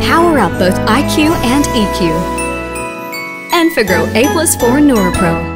power up both IQ and EQ. Enfagrow A+4 NeuroPro.